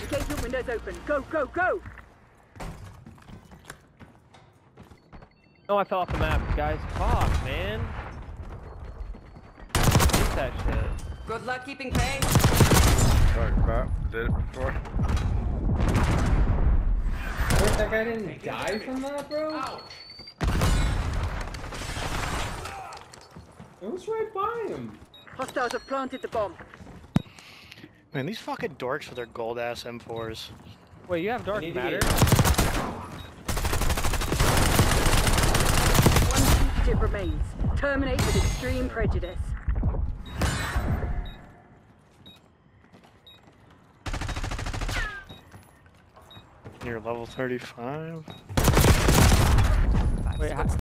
Engagement window's open. Go, go, go! Oh, I fell off the map, guys. Fuck, man. Hate that shit. Good luck keeping pace. Sorry, crap. Did it before. Wait, that guy didn't die from that, bro? Ouch. It was right by him. Hostiles have planted the bomb. Man, these fucking dorks with their gold ass M4s. Wait, you have dark need to matter? One fugitive remains. Terminate with extreme prejudice. You're level 35. Wait,